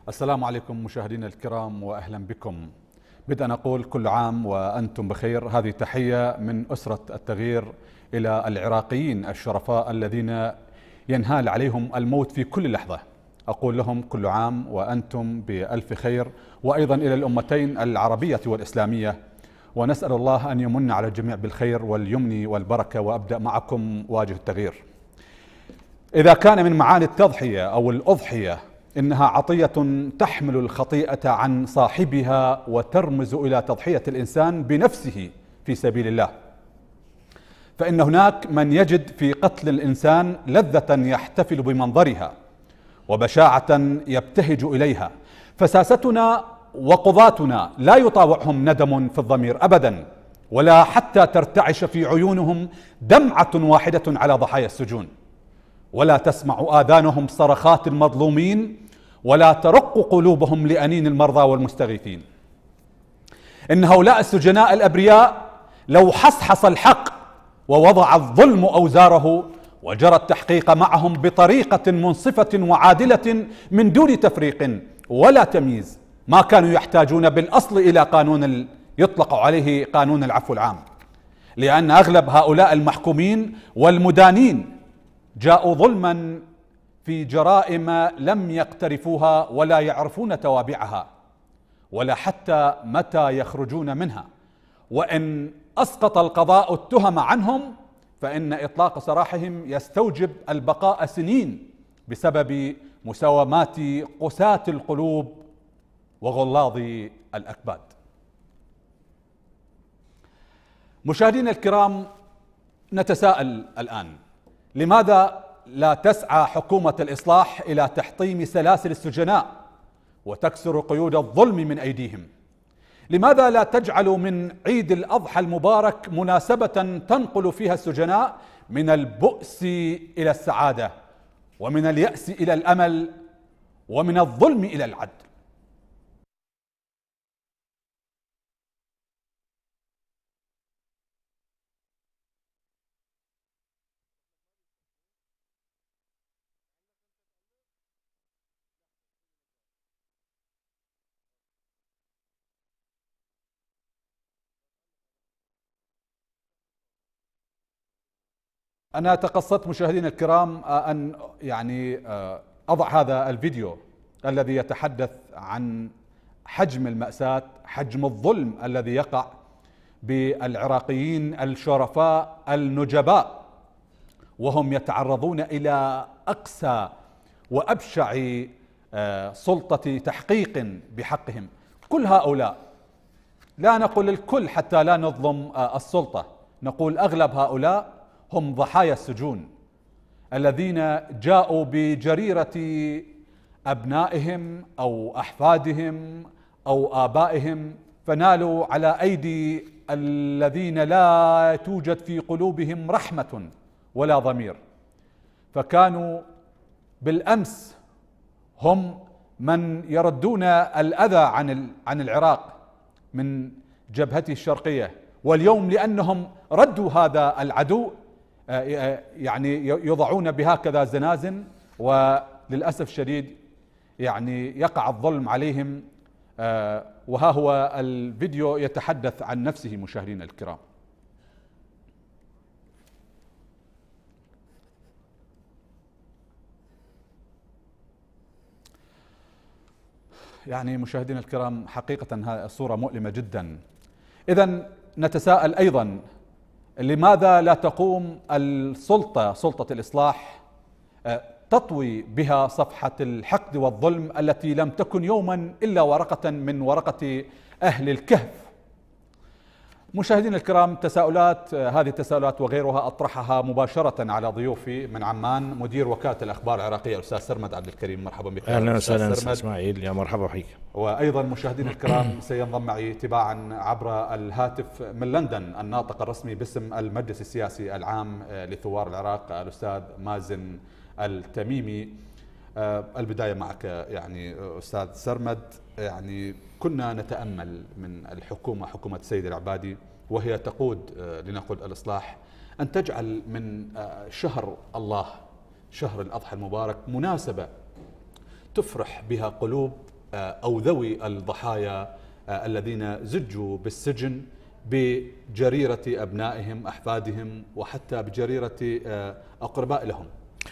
السلام عليكم مشاهدينا الكرام وأهلا بكم. بدءا أقول كل عام وأنتم بخير. هذه تحية من أسرة التغيير إلى العراقيين الشرفاء الذين ينهال عليهم الموت في كل لحظة. أقول لهم كل عام وأنتم بألف خير، وأيضا إلى الأمتين العربية والإسلامية، ونسأل الله أن يمن على الجميع بالخير واليمن والبركة. وأبدأ معكم واجه التغيير. إذا كان من معاني التضحية أو الأضحية إنها عطية تحمل الخطيئة عن صاحبها وترمز إلى تضحية الإنسان بنفسه في سبيل الله، فإن هناك من يجد في قتل الإنسان لذة يحتفل بمنظرها وبشاعة يبتهج إليها. فساستنا وقضاتنا لا يطاوعهم ندم في الضمير أبدا، ولا حتى ترتعش في عيونهم دمعة واحدة على ضحايا السجون، ولا تسمع آذانهم صرخات المظلومين، ولا ترق قلوبهم لأنين المرضى والمستغيثين. إن هؤلاء السجناء الأبرياء لو حصحص الحق ووضع الظلم أوزاره وجرى التحقيق معهم بطريقة منصفة وعادلة من دون تفريق ولا تمييز، ما كانوا يحتاجون بالأصل إلى قانون يطلق عليه قانون العفو العام، لأن أغلب هؤلاء المحكومين والمدانين جاءوا ظلما في جرائم لم يقترفوها ولا يعرفون توابعها ولا حتى متى يخرجون منها. وإن أسقط القضاء التهم عنهم فإن إطلاق سراحهم يستوجب البقاء سنين بسبب مساومات قساة القلوب وغلاظ الأكباد. مشاهدينا الكرام، نتساءل الآن: لماذا لا تسعى حكومة الإصلاح إلى تحطيم سلاسل السجناء وتكسر قيود الظلم من أيديهم؟ لماذا لا تجعل من عيد الأضحى المبارك مناسبة تنقل فيها السجناء من البؤس إلى السعادة، ومن اليأس إلى الأمل، ومن الظلم إلى العدل؟ أنا تقصدت مشاهدينا الكرام أن أضع هذا الفيديو الذي يتحدث عن حجم المأساة، حجم الظلم الذي يقع بالعراقيين الشرفاء النجباء، وهم يتعرضون إلى أقسى وأبشع سلطة تحقيق بحقهم. كل هؤلاء، لا نقول الكل حتى لا نظلم السلطة، نقول أغلب هؤلاء هم ضحايا السجون الذين جاءوا بجريرة أبنائهم أو أحفادهم أو آبائهم، فنالوا على أيدي الذين لا توجد في قلوبهم رحمة ولا ضمير، فكانوا بالأمس هم من يردون الأذى عن العراق من جبهته الشرقية، واليوم لأنهم ردوا هذا العدو يضعون بهكذا زنازن، وللأسف الشديد يقع الظلم عليهم. وها هو الفيديو يتحدث عن نفسه مشاهدينا الكرام. مشاهدينا الكرام، حقيقة هذه الصورة مؤلمة جدا. إذن نتساءل أيضا: لماذا لا تقوم سلطة الإصلاح تطوي بها صفحة الحقد والظلم التي لم تكن يوما إلا ورقة من ورقة أهل الكهف؟ مشاهدينا الكرام، هذه التساؤلات وغيرها أطرحها مباشرة على ضيوفي من عمان، مدير وكالة الأخبار العراقية الأستاذ سرمد عبد الكريم. مرحبا بك. أهلا وسهلا أستاذ إسماعيل، يا مرحبا بك. وأيضا مشاهدينا الكرام، سينضم معي تباعا عبر الهاتف من لندن الناطق الرسمي باسم المجلس السياسي العام لثوار العراق الأستاذ مازن التميمي. البداية معك أستاذ سرمد. كنا نتأمل من حكومة السيد العبادي وهي تقود لنقل الإصلاح أن تجعل من شهر الله، شهر الأضحى المبارك، مناسبة تفرح بها قلوب أو ذوي الضحايا الذين زجوا بالسجن بجريرة أبنائهم أحفادهم وحتى بجريرة أقرباء لهم؟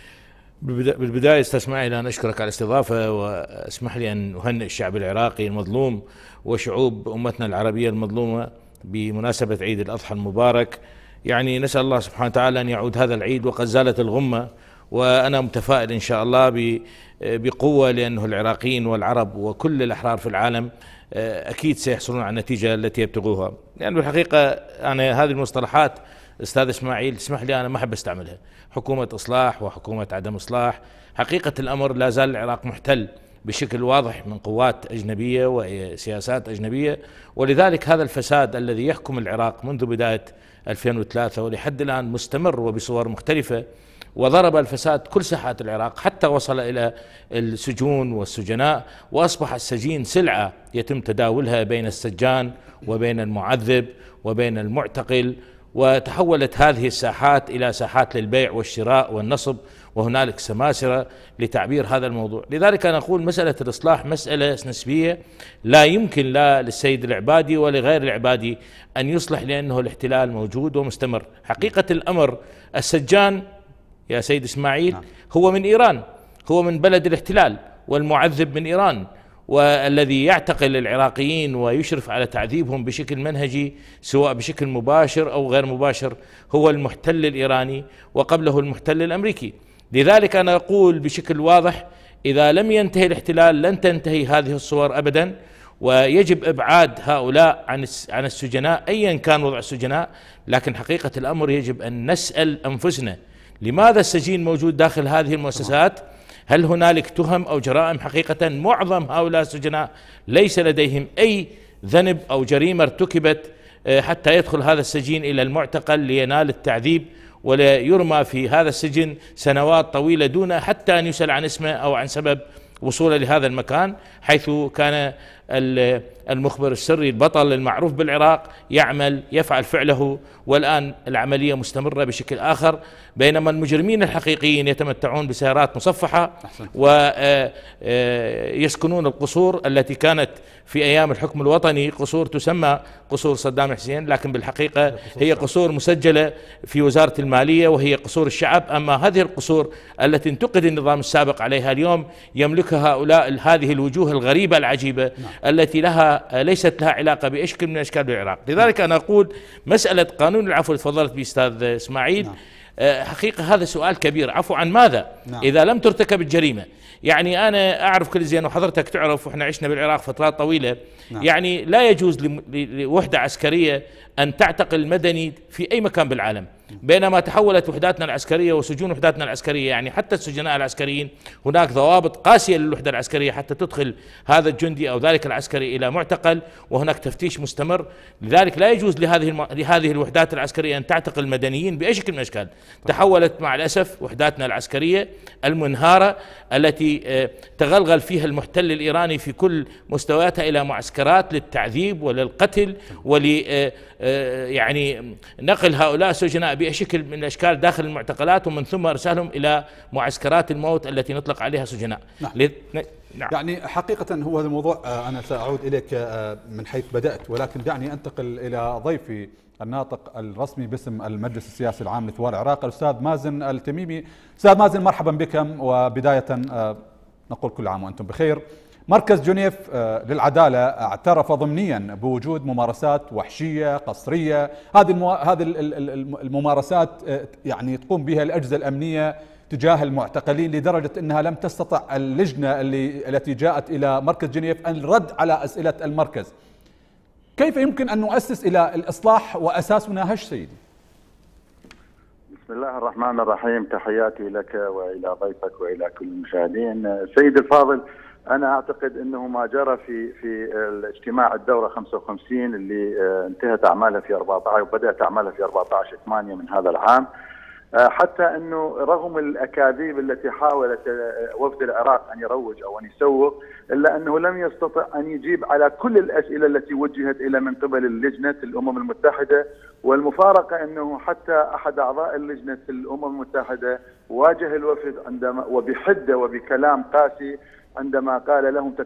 بالبداية استاذ اسماعيل أنا أشكرك على الاستضافة، واسمح لي أن أهنئ الشعب العراقي المظلوم وشعوب أمتنا العربية المظلومة بمناسبة عيد الأضحى المبارك. يعني نسأل الله سبحانه وتعالى أن يعود هذا العيد وقد زالت الغمة، وأنا متفائل إن شاء الله بقوة، لأنه العراقيين والعرب وكل الأحرار في العالم أكيد سيحصلون على النتيجة التي يبتغوها. يعني بالحقيقة أنا هذه المصطلحات أستاذ إسماعيل اسمح لي أنا ما أحب أستعملها، حكومة إصلاح وحكومة عدم إصلاح. حقيقة الأمر لا زال العراق محتل بشكل واضح من قوات أجنبية وسياسات أجنبية، ولذلك هذا الفساد الذي يحكم العراق منذ بداية 2003 ولحد الآن مستمر وبصور مختلفة، وضرب الفساد كل ساحات العراق حتى وصل إلى السجون والسجناء، وأصبح السجين سلعة يتم تداولها بين السجان وبين المعذب وبين المعتقل، وتحولت هذه الساحات إلى ساحات للبيع والشراء والنصب، وهنالك سماسرة لتعبير هذا الموضوع. لذلك أنا أقول مسألة الإصلاح مسألة نسبية، لا يمكن لا للسيد العبادي ولغير العبادي أن يصلح، لأنه الاحتلال موجود ومستمر. حقيقة الأمر السجان يا سيد إسماعيل هو من إيران، هو من بلد الاحتلال، والمعذب من إيران، والذي يعتقل العراقيين ويشرف على تعذيبهم بشكل منهجي سواء بشكل مباشر أو غير مباشر هو المحتل الإيراني، وقبله المحتل الأمريكي. لذلك أنا أقول بشكل واضح إذا لم ينتهي الاحتلال لن تنتهي هذه الصور أبدا، ويجب إبعاد هؤلاء عن السجناء أيا كان وضع السجناء. لكن حقيقة الأمر يجب أن نسأل أنفسنا لماذا السجين موجود داخل هذه المؤسسات؟ هل هنالك تهم أو جرائم؟ حقيقة معظم هؤلاء السجناء ليس لديهم أي ذنب أو جريمة ارتكبت حتى يدخل هذا السجين إلى المعتقل لينال التعذيب، ولا يرمى في هذا السجن سنوات طويلة دون حتى أن يسأل عن اسمه أو عن سبب وصوله لهذا المكان، حيث كان المخبر السري البطل المعروف بالعراق يفعل فعله، والآن العملية مستمرة بشكل آخر، بينما المجرمين الحقيقيين يتمتعون بسيارات مصفحة ويسكنون القصور التي كانت في أيام الحكم الوطني قصور تسمى قصور صدام حسين، لكن بالحقيقة هي قصور مسجلة في وزارة المالية وهي قصور الشعب. أما هذه القصور التي انتقد النظام السابق عليها اليوم يملكها هؤلاء هذه الوجوه الغريبة العجيبة التي ليست لها علاقة بأي شكل من الأشكال بالعراق. لذلك أنا أقول مسألة قانون العفو اللي تفضلت به أستاذ إسماعيل حقيقة هذا سؤال كبير. عفو عن ماذا؟ إذا لم ترتكب الجريمة. يعني أنا أعرف كل زين وحضرتك تعرف وإحنا عشنا بالعراق فترات طويلة، يعني لا يجوز لوحدة عسكرية أن تعتقل المدني في أي مكان بالعالم، بينما تحولت وحداتنا العسكرية وسجون وحداتنا العسكرية، يعني حتى السجناء العسكريين هناك ضوابط قاسية للوحدة العسكرية حتى تدخل هذا الجندي أو ذلك العسكري إلى معتقل، وهناك تفتيش مستمر. لذلك لا يجوز لهذه الوحدات العسكرية أن تعتقل المدنيين بأي شكل من الأشكال. تحولت مع الأسف وحداتنا العسكرية المنهارة التي تغلغل فيها المحتل الإيراني في كل مستوياتها إلى معسكرات للتعذيب وللقتل يعني نقل هؤلاء السجناء بأي شكل من الأشكال داخل المعتقلات، ومن ثم إرسالهم إلى معسكرات الموت التي نطلق عليها سجناء. نعم. يعني حقيقة هو هذا الموضوع أنا سأعود إليك من حيث بدأت، ولكن دعني أنتقل إلى ضيفي الناطق الرسمي باسم المجلس السياسي العام لثوار العراق الأستاذ مازن التميمي. أستاذ مازن مرحبا بكم، وبداية نقول كل عام وأنتم بخير. مركز جنيف للعدالة اعترف ضمنيا بوجود ممارسات وحشية قسرية، هذه الممارسات يعني تقوم بها الأجهزة الأمنية تجاه المعتقلين، لدرجة أنها لم تستطع اللجنة التي جاءت إلى مركز جنيف أن الرد على أسئلة المركز. كيف يمكن أن نؤسس إلى الإصلاح وأساسنا هش سيدي؟ بسم الله الرحمن الرحيم، تحياتي لك وإلى ضيفك وإلى كل المشاهدين. سيدي الفاضل، أنا أعتقد أنه ما جرى في الاجتماع الدورة 55 اللي انتهت أعمالها في 14 وبدأت أعمالها في 14/8 من هذا العام، حتى أنه رغم الأكاذيب التي حاولت وفد العراق أن يروج أو أن يسوق، إلا أنه لم يستطع أن يجيب على كل الأسئلة التي وجهت إلى من قبل اللجنة الأمم المتحدة. والمفارقة أنه حتى أحد أعضاء اللجنة الأمم المتحدة واجه الوفد عندما وبحدة وبكلام قاسي عندما قال لهم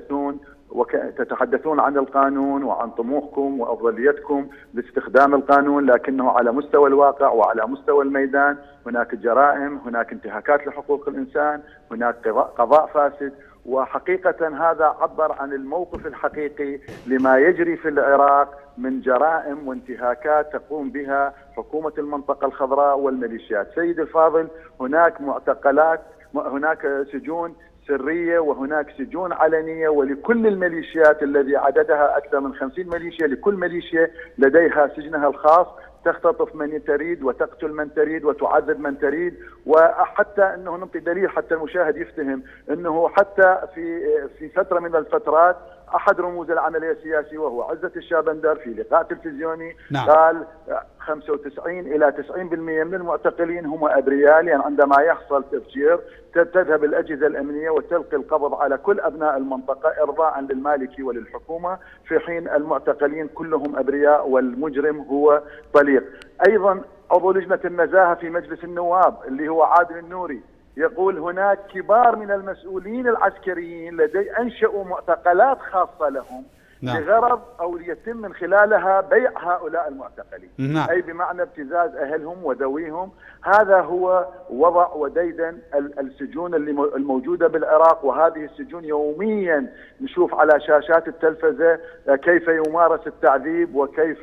تتحدثون عن القانون وعن طموحكم وأفضليتكم باستخدام القانون، لكنه على مستوى الواقع وعلى مستوى الميدان هناك جرائم، هناك انتهاكات لحقوق الإنسان، هناك قضاء فاسد. وحقيقة هذا عبر عن الموقف الحقيقي لما يجري في العراق من جرائم وانتهاكات تقوم بها حكومة المنطقة الخضراء والميليشيات. سيد الفاضل، هناك معتقلات، هناك سجون سرية وهناك سجون علنية، ولكل الميليشيات الذي عددها أكثر من 50 ميليشيا، لكل ميليشيا لديها سجنها الخاص، تختطف من تريد وتقتل من تريد وتعذب من تريد. وحتى انه نعطي دليل حتى المشاهد يفتهم انه حتى في فتره من الفترات احد رموز العمليه السياسي وهو عزة الشابندر في لقاء تلفزيوني قال 95 إلى 90% من المعتقلين هم أبرياء، لأن عندما يحصل تفجير تذهب الأجهزة الأمنية وتلقي القبض على كل أبناء المنطقة إرضاء للمالكي وللحكومة، في حين المعتقلين كلهم أبرياء والمجرم هو طليق. أيضا عضو لجنة النزاهة في مجلس النواب اللي هو عادل النوري يقول هناك كبار من المسؤولين العسكريين أنشأوا معتقلات خاصة لهم لغرض أو ليتم من خلالها بيع هؤلاء المعتقلين، أي بمعنى ابتزاز أهلهم وذويهم. هذا هو وضع وديدن السجون الموجودة بالعراق، وهذه السجون يوميا نشوف على شاشات التلفزة كيف يمارس التعذيب وكيف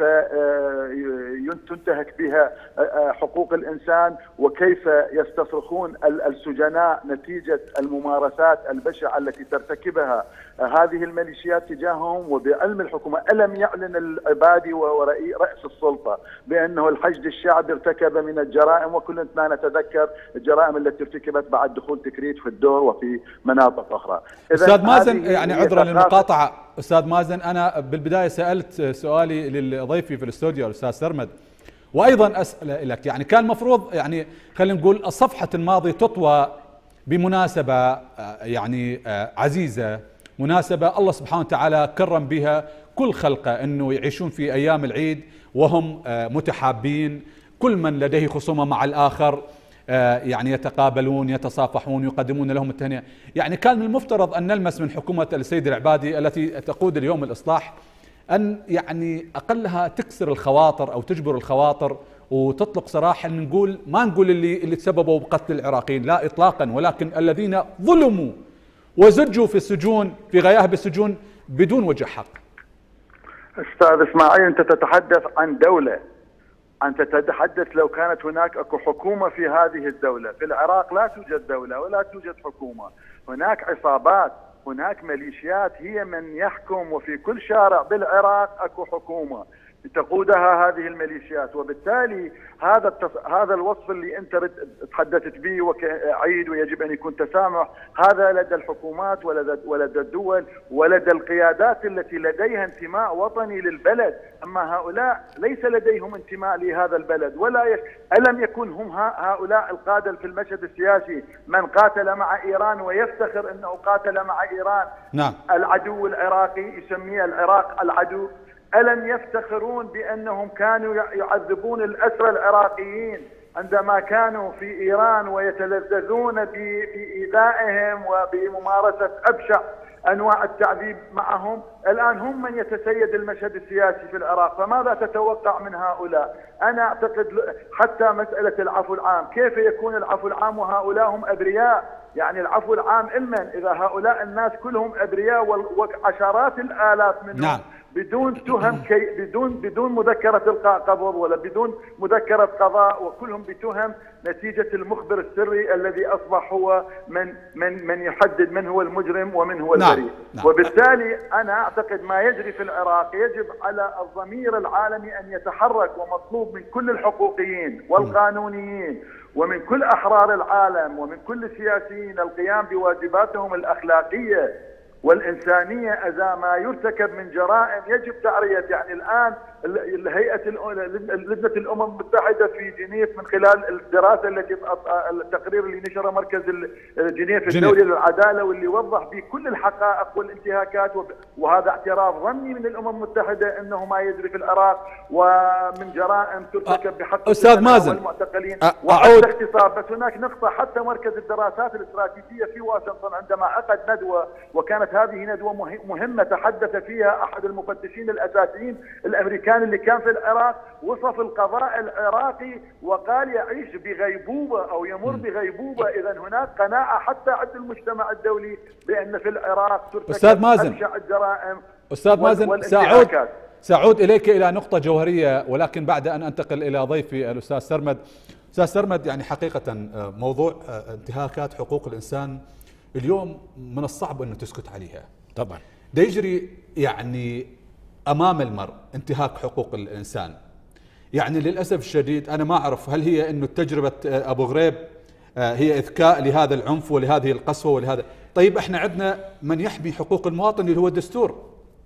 تنتهك بها حقوق الإنسان، وكيف يستصرخون السجناء نتيجة الممارسات البشعة التي ترتكبها هذه الميليشيات تجاههم. وبعلم الحكومة ألم يعلن العبادي وهو رئيس السلطة بأنه الحشد الشعبي ارتكب من الجرائم، وكلنا نتذكر الجرائم التي ارتكبت بعد دخول تكريت في الدور وفي مناطق أخرى. أستاذ مازن، يعني عذرا للمقاطعة أستاذ مازن، أنا بالبداية سألت سؤالي لضيفي في الاستوديو الأستاذ سرمد، وأيضا أسأل لك، يعني كان مفروض يعني خلينا نقول الصفحة الماضية تطوى بمناسبة يعني عزيزة، مناسبة الله سبحانه وتعالى كرم بها كل خلقه أنه يعيشون في أيام العيد وهم متحابين، كل من لديه خصومة مع الآخر يعني يتقابلون يتصافحون يقدمون لهم التهنئة. يعني كان من المفترض أن نلمس من حكومة السيد العبادي التي تقود اليوم الإصلاح أن يعني أقلها تكسر الخواطر أو تجبر الخواطر وتطلق سراحا، نقول ما نقول اللي تسببوا بقتل العراقيين، لا إطلاقا، ولكن الذين ظلموا وزجوا في السجون في غياهب السجون بدون وجه حق. أستاذ إسماعيل، أنت تتحدث عن دولة، أنت تتحدث لو كانت هناك أكو حكومة في هذه الدولة. في العراق لا توجد دولة ولا توجد حكومة، هناك عصابات، هناك ميليشيات هي من يحكم، وفي كل شارع بالعراق أكو حكومة تقودها هذه الميليشيات. وبالتالي هذا الوصف اللي انت تحدثت به وعيد ويجب ان يكون تسامح، هذا لدى الحكومات ولدى الدول ولدى القيادات التي لديها انتماء وطني للبلد. اما هؤلاء ليس لديهم انتماء لهذا البلد ألم يكن هم هؤلاء القادة في المشهد السياسي من قاتل مع ايران ويفتخر انه قاتل مع ايران؟ نعم. العدو العراقي يسميه العراق العدو. ألم يفتخرون بأنهم كانوا يعذبون الأسرى العراقيين عندما كانوا في إيران ويتلذذون بإيذائهم وبممارسة أبشع أنواع التعذيب معهم؟ الآن هم من يتسيد المشهد السياسي في العراق، فماذا تتوقع من هؤلاء؟ أنا أعتقد حتى مسألة العفو العام، كيف يكون العفو العام وهؤلاء هم أبرياء؟ يعني العفو العام علما إذا هؤلاء الناس كلهم أبرياء وعشرات الآلاف منهم. نعم. بدون تهم بدون مذكرة إلقاء قبض ولا بدون مذكرة قضاء، وكلهم بتهم نتيجة المخبر السري الذي أصبح هو من يحدد من هو المجرم ومن هو البريء. نعم. وبالتالي أنا أعتقد ما يجري في العراق يجب على الضمير العالمي أن يتحرك، ومطلوب من كل الحقوقيين والقانونيين ومن كل أحرار العالم ومن كل السياسيين القيام بواجباتهم الأخلاقية والإنسانية إذا ما يرتكب من جرائم يجب تعرية. يعني الآن لجنة الأمم المتحدة في جنيف من خلال الدراسة التقرير اللي نشره مركز جنيف الدولي للعدالة، واللي وضح به كل الحقائق والانتهاكات، وهذا اعتراف ضمني من الأمم المتحدة أنه ما يجري في العراق ومن جرائم ترتكب بحق أستاذ مازن والمعتقلين وحتى اغتصاب. بس هناك نقطة، حتى مركز الدراسات الاستراتيجية في واشنطن عندما عقد ندوة، وكانت هذه ندوة مهمة تحدث فيها أحد المفتشين الأساسيين الأمريكان اللي كان في العراق، وصف القضاء العراقي وقال يعيش بغيبوبة أو يمر بغيبوبة. إذا هناك قناعة حتى عند المجتمع الدولي بأن في العراق ترتكب أبشع الجرائم. أستاذ مازن، سأعود إليك إلى نقطة جوهرية، ولكن بعد أن أنتقل إلى ضيفي الأستاذ سرمد. أستاذ سرمد، يعني حقيقة موضوع انتهاكات حقوق الإنسان اليوم من الصعب أنه تسكت عليها. طبعا ده يجري يعني أمام المرء انتهاك حقوق الإنسان. يعني للأسف الشديد أنا ما أعرف هل هي أنه تجربة أبو غريب هي إذكاء لهذا العنف ولهذه القسوة ولهذا. طيب احنا عندنا من يحمي حقوق المواطن اللي هو الدستور.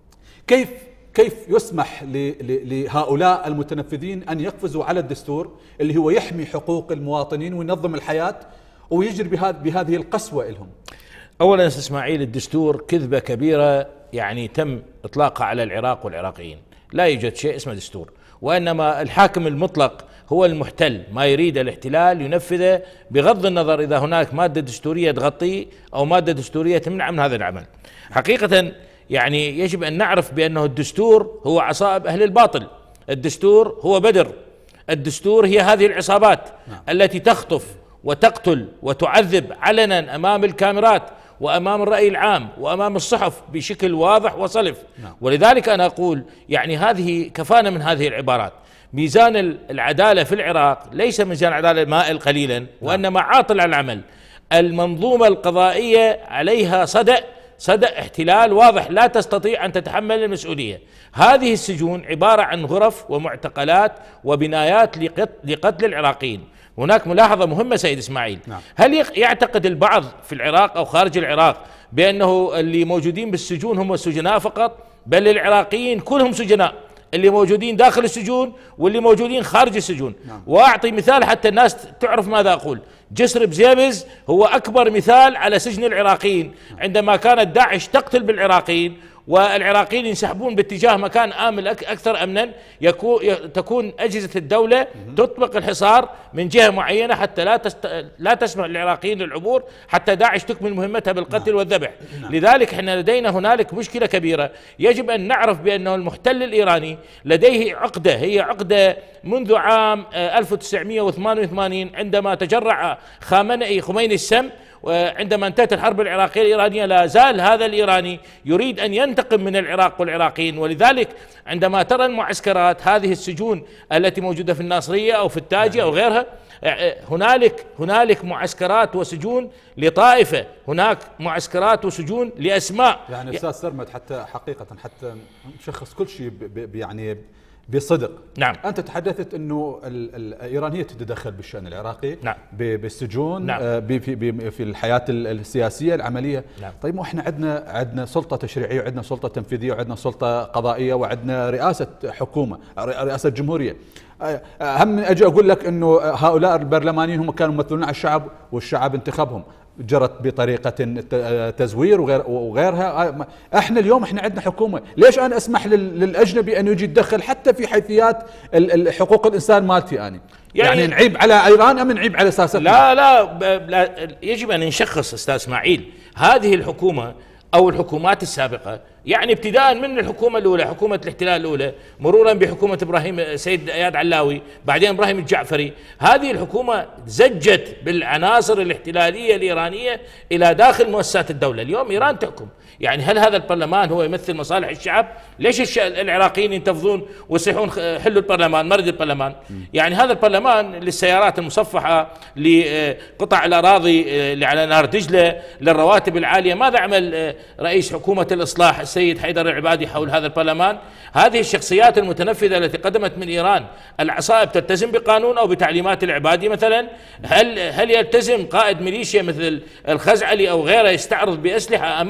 كيف يسمح لهؤلاء المتنفذين أن يقفزوا على الدستور اللي هو يحمي حقوق المواطنين وينظم الحياة ويجري بهذه القسوة لهم؟ أولا أستاذ إسماعيل، الدستور كذبة كبيرة يعني تم إطلاقها على العراق والعراقيين. لا يوجد شيء اسمه دستور، وإنما الحاكم المطلق هو المحتل، ما يريد الاحتلال ينفذه بغض النظر إذا هناك مادة دستورية تغطيه أو مادة دستورية تمنع من هذا العمل. حقيقة يعني يجب أن نعرف بأنه الدستور هو عصائب أهل الباطل، الدستور هو بدر، الدستور هي هذه العصابات التي تخطف وتقتل وتعذب علنا أمام الكاميرات وأمام الرأي العام وأمام الصحف بشكل واضح وصلف. ولذلك أنا أقول يعني هذه كفانا من هذه العبارات. ميزان العدالة في العراق ليس ميزان عدالة مائل قليلا، وإنما عاطل على العمل. المنظومة القضائية عليها صدأ احتلال واضح، لا تستطيع أن تتحمل المسؤولية. هذه السجون عبارة عن غرف ومعتقلات وبنايات لقتل العراقيين. هناك ملاحظة مهمة سيد إسماعيل، هل يعتقد البعض في العراق أو خارج العراق بأنه اللي موجودين بالسجون هم السجناء فقط؟ بل العراقيين كلهم سجناء، اللي موجودين داخل السجون واللي موجودين خارج السجون. وأعطي مثال حتى الناس تعرف ماذا أقول. جسر بزيبز هو أكبر مثال على سجن العراقيين، عندما كانت داعش تقتل بالعراقيين والعراقيين ينسحبون باتجاه مكان آمن أكثر أمنا، تكون أجهزة الدولة تطبق الحصار من جهة معينة حتى لا تسمح للعراقيين للعبور، حتى داعش تكمل مهمتها بالقتل والذبح. لذلك احنا لدينا هنالك مشكلة كبيرة. يجب أن نعرف بأنه المحتل الإيراني لديه عقدة، هي عقدة منذ عام 1988 عندما تجرع خميني السم. وعندما انتهت الحرب العراقية الإيرانية لا زال هذا الإيراني يريد أن ينتقم من العراق والعراقيين. ولذلك عندما ترى المعسكرات، هذه السجون التي موجودة في الناصرية أو في التاجي أو غيرها، هنالك معسكرات وسجون لطائفة، هناك معسكرات وسجون لأسماء. يعني أستاذ سرمد، حتى حقيقة حتى نشخص كل شيء يعني بصدق. نعم. أنت تحدثت أنه إيران هي تتدخل بالشأن العراقي. نعم. بالسجون. نعم. في الحياة السياسية العملية. نعم. طيب وإحنا عندنا سلطة تشريعية وعندنا سلطة تنفيذية وعندنا سلطة قضائية وعندنا رئاسة حكومة، رئاسة جمهورية. هم أجي أقول لك أنه هؤلاء البرلمانيين هم كانوا يمثلون على الشعب والشعب انتخبهم، جرت بطريقة تزوير وغيرها. احنا اليوم عندنا حكومة، ليش انا اسمح للاجنبي انه يجي يتدخل حتى في حيثيات حقوق الانسان مالتي؟ يعني نعيب على ايران ام نعيب على ساستنا؟ لا يجب ان نشخص استاذ اسماعيل هذه الحكومة او الحكومات السابقة، يعني ابتداء من الحكومة الأولى، حكومة الاحتلال الأولى، مرورا بحكومة إبراهيم سيد إياد علاوي، بعدين إبراهيم الجعفري. هذه الحكومة زجت بالعناصر الاحتلالية الإيرانية إلى داخل مؤسسات الدولة. اليوم إيران تحكم، يعني هل هذا البرلمان هو يمثل مصالح الشعب؟ ليش العراقيين ينتفضون ويصيحون حلوا البرلمان، مرد البرلمان؟ يعني هذا البرلمان للسيارات المصفحة، لقطع الأراضي اللي على نهر دجلة، للرواتب العالية. ماذا عمل رئيس حكومة الإصلاح السيد حيدر العبادي حول هذا البرلمان؟ هذه الشخصيات المتنفذة التي قدمت من إيران العصائب تلتزم بقانون أو بتعليمات العبادي مثلا؟ هل يلتزم قائد ميليشيا مثل الخزعلي أو غيره يستعرض بأسلحة أمام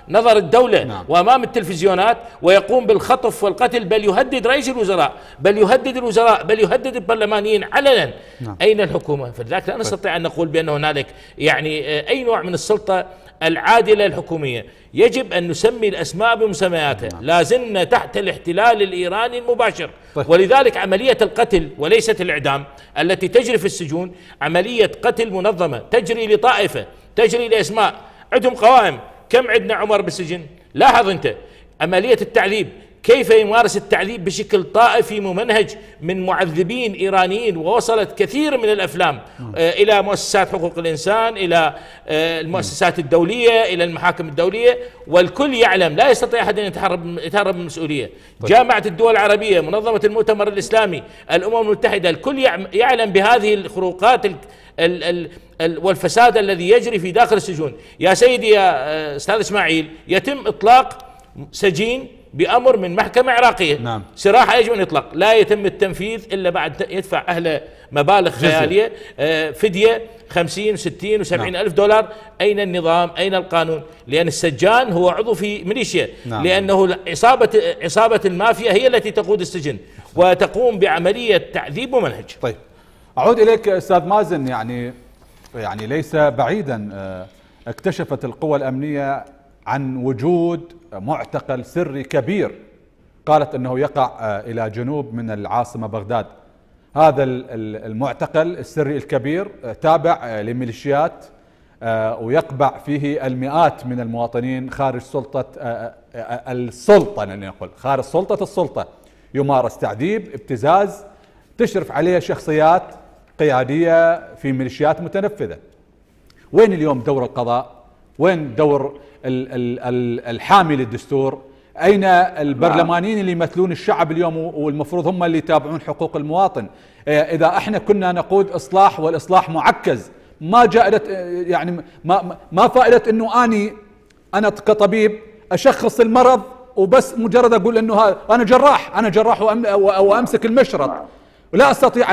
نظر الدولة وأمام التلفزيونات ويقوم بالخطف والقتل، بل يهدد رئيس الوزراء، بل يهدد الوزراء، بل يهدد البرلمانيين علنا. أين الحكومة؟ فلذلك لا نستطيع أن نقول بأن هنالك يعني أي نوع من السلطة العادلة الحكومية. يجب أن نسمي الأسماء بمسمياتها. لا زلنا تحت الاحتلال الإيراني المباشر. ولذلك عملية القتل وليست الإعدام التي تجري في السجون عملية قتل منظمة تجري لطائفة، تجري لأسماء، عندهم قوائم. كم عندنا عمر بالسجن؟ لاحظ أنت عملية التعذيب، كيف يمارس التعذيب بشكل طائفي ممنهج من معذبين إيرانيين، ووصلت كثير من الأفلام إلى مؤسسات حقوق الإنسان، إلى المؤسسات الدولية، إلى المحاكم الدولية، والكل يعلم، لا يستطيع أحد أن يتهرب من المسؤولية. جامعة الدول العربية، منظمة المؤتمر الإسلامي، الأمم المتحدة، الكل يعلم بهذه الخروقات والفساد الذي يجري في داخل السجون. يا سيدي يا أستاذ إسماعيل، يتم إطلاق سجين بأمر من محكمة عراقية، سراحة يجب أن يطلق، لا يتم التنفيذ إلا بعد يدفع أهله مبالغ خيالية، فدية 50 و60 و70 ألف دولار. أين النظام؟ أين القانون؟ لأن السجان هو عضو في ميليشيا، لأنه عصابة المافيا هي التي تقود السجن وتقوم بعملية تعذيب ومنهج. طيب، أعود إليك أستاذ مازن. يعني ليس بعيدا اكتشفت القوى الأمنية عن وجود معتقل سري كبير، قالت أنه يقع إلى جنوب من العاصمة بغداد. هذا المعتقل السري الكبير تابع لميليشيات ويقبع فيه المئات من المواطنين خارج السلطة نقول خارج السلطة. يمارس تعذيب، ابتزاز، تشرف عليه شخصيات قيادية في ميليشيات متنفذة. وين اليوم دور القضاء؟ وين دور الحامي للدستور؟ أين البرلمانيين اللي يمثلون الشعب اليوم والمفروض هم اللي يتابعون حقوق المواطن؟ إذا احنا كنا نقود إصلاح والإصلاح معكز، ما جاءت يعني ما فائدة إنه أنا كطبيب أشخص المرض وبس مجرد أقول إنه أنا جراح وأمسك المشرط، لا أستطيع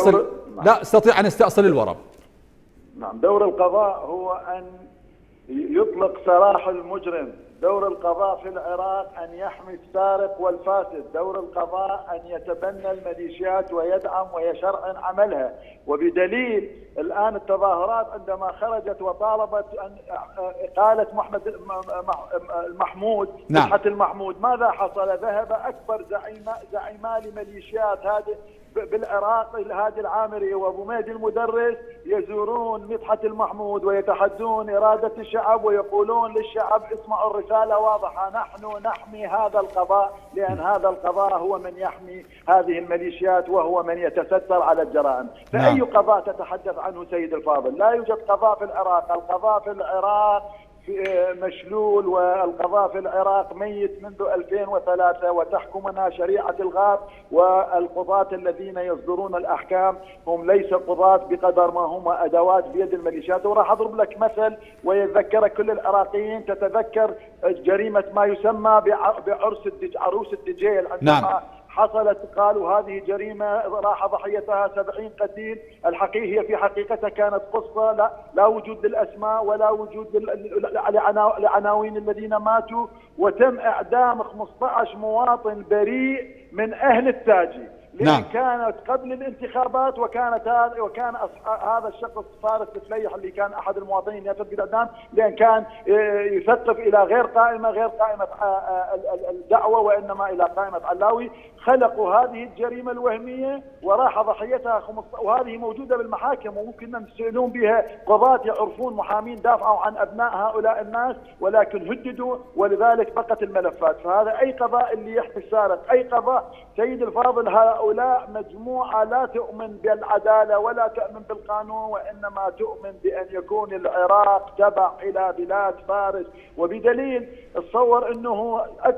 أن أستأصل الورم. نعم، دور القضاء هو أن يطلق سراح المجرم. دور القضاء في العراق أن يحمي السارق والفاسد. دور القضاء أن يتبنى الميليشيات ويدعم ويشرعن عملها. وبدليل الآن التظاهرات عندما خرجت وطالبت إقالة المحمود، مدحت المحمود، ماذا حصل؟ ذهب أكبر زعيما لميليشيات هذه بالعراق، الهادي العامري وابو مهدي المدرس، يزورون مدحت المحمود ويتحدون إرادة الشعب ويقولون للشعب اسمعوا الرسالة واضحة، نحن نحمي هذا القضاء، لأن هذا القضاء هو من يحمي هذه الميليشيات وهو من يتستر على الجرائم. فأي قضاء تتحدث عنه سيد الفاضل؟ لا يوجد قضاء في العراق. القضاء في العراق مشلول، والقضاء في العراق ميت منذ 2003، وتحكمنا شريعة الغاب، والقضاة الذين يصدرون الأحكام هم ليس قضاة بقدر ما هم أدوات بيد الميليشيات. وراح أضرب لك مثل ويتذكر كل العراقيين، تتذكر جريمة ما يسمى عروس الدجيل عندما حصلت، قالوا هذه جريمة راح ضحيتها 70 قتيل. الحقيقة هي في حقيقتها كانت قصة لا وجود للأسماء ولا وجود لعناوين الذين ماتوا، وتم إعدام 15 مواطن بريء من أهل التاجي. لأن كانت قبل الانتخابات، وكان هذا الشخص فارس الفليح اللي كان أحد المواطنين يرتد بالإعدام، لأن كان يثقف إلى غير قائمة الدعوة، وإنما إلى قائمة علاوي. خلقوا هذه الجريمة الوهمية وراح ضحيتها وهذه موجودة بالمحاكم، وممكن نسألون بها قضاة يعرفون، محامين دافعوا عن أبناء هؤلاء الناس، ولكن هددوا، ولذلك بقت الملفات. فهذا أي قضاء اللي يحمي السارق، أي قضاء سيد الفاضل، هؤلاء مجموعة لا تؤمن بالعدالة ولا تؤمن بالقانون، وإنما تؤمن بأن يكون العراق تبع إلى بلاد فارس. وبدليل تصور أنه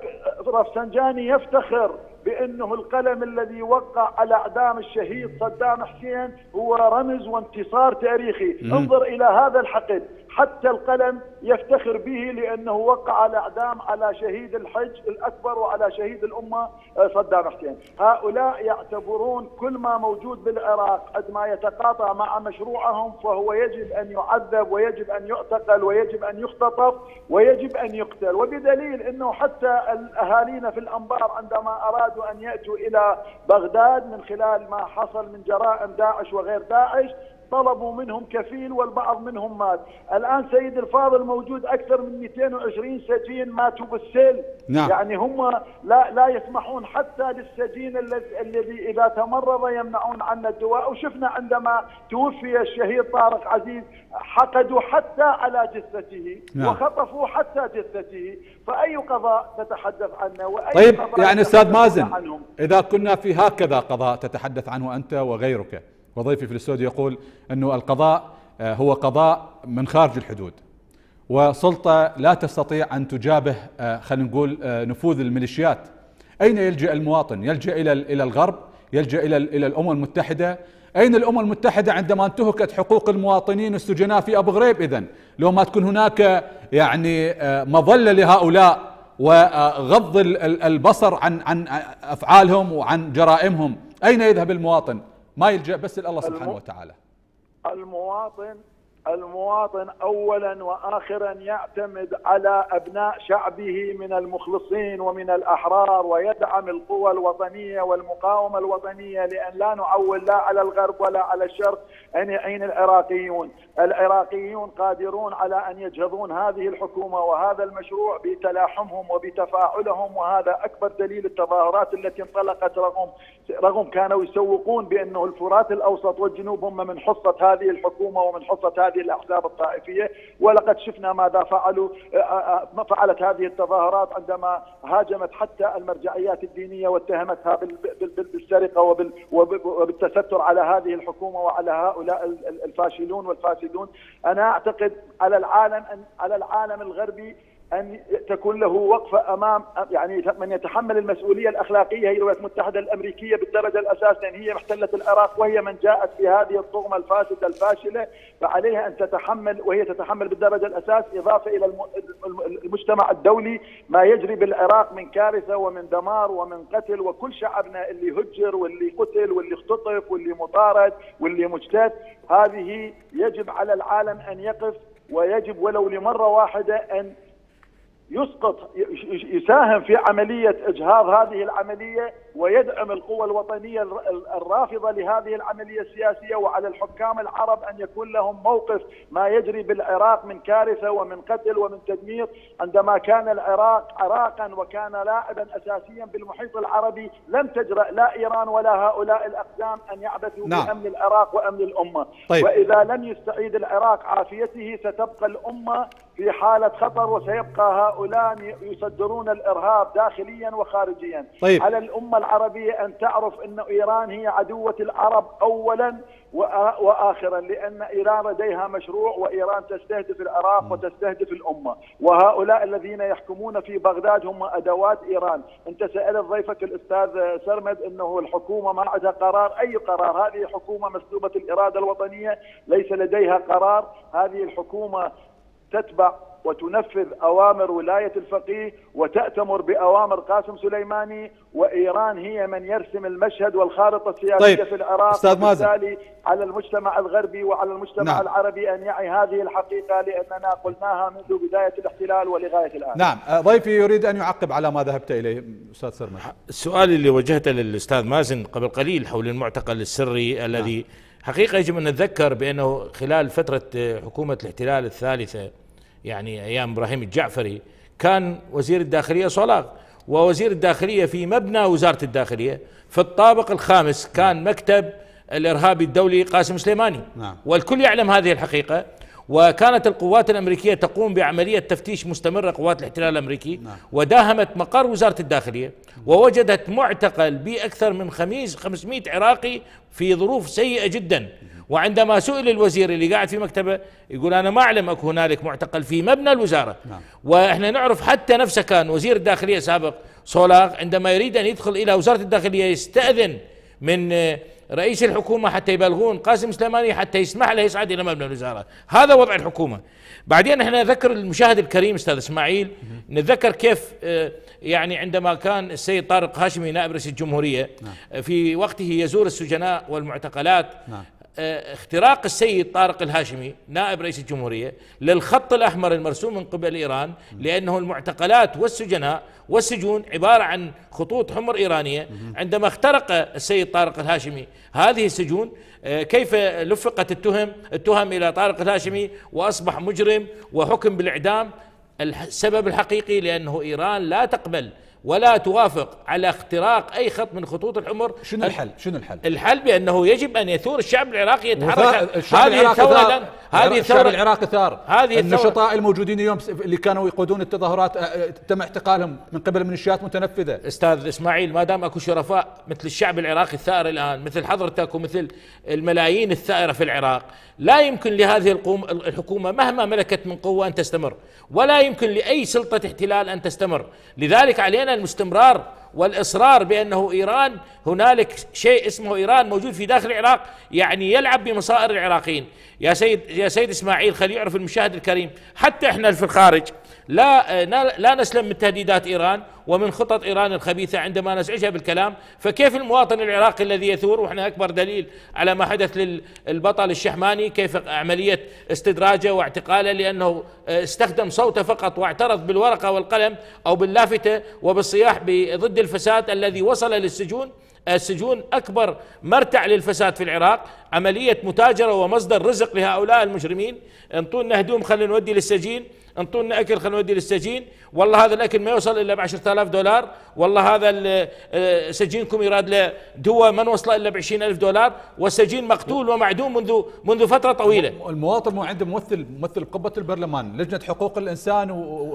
رفسنجاني يفتخر بأنه القلم الذي وقع على أعدام الشهيد صدام حسين هو رمز وانتصار تاريخي. انظر إلى هذا الحقد، حتى القلم يفتخر به لأنه وقع الأعدام على شهيد الحج الأكبر وعلى شهيد الأمة صدام حسين. هؤلاء يعتبرون كل ما موجود بالعراق قد ما يتقاطع مع مشروعهم فهو يجب أن يعذب ويجب أن يعتقل ويجب أن يختطف ويجب أن يقتل. وبدليل أنه حتى الأهالينا في الأنبار عندما أرادوا أن يأتوا إلى بغداد من خلال ما حصل من جرائم داعش وغير داعش طلبوا منهم كفيل والبعض منهم مات. الآن سيد الفاضل موجود أكثر من 220 سجين ماتوا بالسيل. نعم. يعني هم لا يسمحون حتى للسجين الذي إذا تمرض يمنعون عنه الدواء. وشفنا عندما توفي الشهيد طارق عزيز حقدوا حتى على جثته. نعم. وخطفوا حتى جثته. فأي قضاء تتحدث عنه وأي طيب قضاء يعني أستاذ مازن عنهم؟ إذا كنا في هكذا قضاء تتحدث عنه أنت وغيرك، وضيفي في الاستوديو يقول أنه القضاء هو قضاء من خارج الحدود وسلطة لا تستطيع أن تجابه خلينا نقول نفوذ الميليشيات، أين يلجأ المواطن؟ يلجأ إلى الغرب؟ يلجأ إلى الأمم المتحدة؟ أين الأمم المتحدة عندما انتهكت حقوق المواطنين السجناء في أبو غريب؟ إذن لو ما تكون هناك يعني مظلة لهؤلاء وغض البصر عن أفعالهم وعن جرائمهم، أين يذهب المواطن؟ ما يلجأ بس الله سبحانه وتعالى. المواطن أولا وآخرا يعتمد على أبناء شعبه من المخلصين ومن الأحرار ويدعم القوى الوطنية والمقاومة الوطنية، لأن لا نعول لا على الغرب ولا على الشرق أن يعين العراقيون قادرون على أن يجهضون هذه الحكومة وهذا المشروع بتلاحمهم وبتفاعلهم. وهذا أكبر دليل التظاهرات التي انطلقت رغم كانوا يسوقون بأنه الفرات الأوسط والجنوب هم من حصة هذه الحكومة ومن حصة هذه الأحزاب الطائفية. ولقد شفنا ماذا فعلت هذه التظاهرات عندما هاجمت حتى المرجعيات الدينية واتهمتها بالسرقة وبالتستر على هذه الحكومة وعلى هؤلاء الفاشلون والفاسدون. أنا أعتقد على العالم الغربي أن تكون له وقفة أمام يعني من يتحمل المسؤولية الأخلاقية هي الولايات المتحدة الأمريكية بالدرجة الأساس، لأن هي محتلة العراق وهي من جاءت في هذه الطغمة الفاسدة الفاشلة، فعليها أن تتحمل وهي تتحمل بالدرجة الأساس، إضافة إلى المجتمع الدولي ما يجري بالعراق من كارثة ومن دمار ومن قتل، وكل شعبنا اللي هجر واللي قتل واللي اختطف واللي مطارد واللي مجتث. هذه يجب على العالم أن يقف، ويجب ولو لمرة واحدة أن يساهم في عملية إجهاض هذه العملية ويدعم القوى الوطنية الرافضة لهذه العملية السياسية. وعلى الحكام العرب أن يكون لهم موقف ما يجري بالعراق من كارثة ومن قتل ومن تدمير. عندما كان العراق عراقا وكان لاعبا أساسيا بالمحيط العربي لم تجرأ لا إيران ولا هؤلاء الأقدام أن يعبثوا بأمن العراق وأمن الأمة. طيب. وإذا لم يستعيد العراق عافيته ستبقى الأمة في حالة خطر، وسيبقى هؤلاء يصدرون الإرهاب داخليا وخارجيا. طيب. على الأمة العربية أن تعرف أن إيران هي عدوة العرب أولا وآخرا، لأن إيران لديها مشروع، وإيران تستهدف العراق وتستهدف الأمة، وهؤلاء الذين يحكمون في بغداد هم أدوات إيران. أنت سألت ضيفك الأستاذ سرمد أنه الحكومة ما عندها قرار. أي قرار؟ هذه حكومة مسلوبة الإرادة الوطنية، ليس لديها قرار. هذه الحكومة تتبع وتنفذ أوامر ولاية الفقيه وتأتمر بأوامر قاسم سليماني، وإيران هي من يرسم المشهد والخارطة السياسية. طيب. في العراق. وبالتالي على المجتمع الغربي وعلى المجتمع العربي أن يعي هذه الحقيقة، لأننا قلناها منذ بداية الاحتلال ولغاية الآن. نعم. ضيفي يريد أن يعقب على ما ذهبت إليه أستاذ سرمد. السؤال اللي وجهته للأستاذ مازن قبل قليل حول المعتقل السري الذي حقيقة يجب أن نتذكر بأنه خلال فترة حكومة الاحتلال الثالثة، يعني أيام إبراهيم الجعفري، كان وزير الداخلية صلاغ، ووزير الداخلية في مبنى وزارة الداخلية في الطابق الخامس كان مكتب الإرهابي الدولي قاسم سليماني. والكل يعلم هذه الحقيقة. وكانت القوات الأمريكية تقوم بعملية تفتيش مستمرة، قوات الاحتلال الأمريكي، وداهمت مقر وزارة الداخلية ووجدت معتقل بأكثر من 500 عراقي في ظروف سيئة جدا. وعندما سئل الوزير اللي قاعد في مكتبه يقول أنا ما أعلم أكو هنالك معتقل في مبنى الوزارة. واحنا نعرف حتى نفسه كان وزير الداخلية سابق صولاغ عندما يريد أن يدخل إلى وزارة الداخلية يستأذن من رئيس الحكومة حتى يبلغون قاسم سليماني حتى يسمح له يصعد إلى مبنى الوزارة. هذا وضع الحكومة. بعدين احنا نذكر المشاهد الكريم أستاذ إسماعيل، نتذكر كيف يعني عندما كان السيد طارق هاشمي نائب رئيس الجمهورية في وقته يزور السجناء والمعتقلات، اختراق السيد طارق الهاشمي نائب رئيس الجمهورية للخط الأحمر المرسوم من قبل إيران، لأنه المعتقلات والسجناء والسجون عبارة عن خطوط حمر إيرانية. عندما اخترق السيد طارق الهاشمي هذه السجون، كيف لفقت التهم إلى طارق الهاشمي وأصبح مجرم وحكم بالإعدام. السبب الحقيقي لأنه إيران لا تقبل ولا توافق على اختراق أي خط من خطوط الحمر. شنو الحل؟ الحل بأنه يجب أن يثور الشعب العراقي يتحرك. هذه الشعب العراقي ثار. النشطاء الموجودين اليوم اللي كانوا يقودون التظاهرات تم اعتقالهم من قبل ميليشيات متنفذة. أستاذ إسماعيل، ما دام أكو شرفاء مثل الشعب العراقي الثائر الآن، مثل حضرتك ومثل الملايين الثائرة في العراق، لا يمكن لهذه الحكومة مهما ملكت من قوة أن تستمر، ولا يمكن لأي سلطة احتلال أن تستمر. لذلك علينا المستمرار والإصرار بأنه إيران، هنالك شيء اسمه إيران موجود في داخل العراق، يعني يلعب بمصائر العراقيين. يا سيد إسماعيل، خلي يعرف المشاهد الكريم، حتى احنا في الخارج لا نسلم من تهديدات إيران ومن خطط إيران الخبيثة عندما نزعجها بالكلام. فكيف المواطن العراقي الذي يثور، وإحنا أكبر دليل على ما حدث للبطل الشحماني، كيف عملية استدراجه واعتقاله لأنه استخدم صوته فقط واعترض بالورقة والقلم أو باللافتة وبالصياح ضد الفساد الذي وصل للسجون. السجون أكبر مرتع للفساد في العراق، عملية متاجرة ومصدر رزق لهؤلاء المجرمين. انطونا هدوم خلينا نودي للسجين، انطونا أكل خلينا نودي للسجين، والله هذا الأكل ما يوصل إلا ب10,000 $، والله هذا سجينكم يراد له دواء ما نوصله إلا ب20,000 $، والسجين مقتول ومعدوم منذ فترة طويلة. المواطن مو عنده ممثل قبة البرلمان، لجنة حقوق الإنسان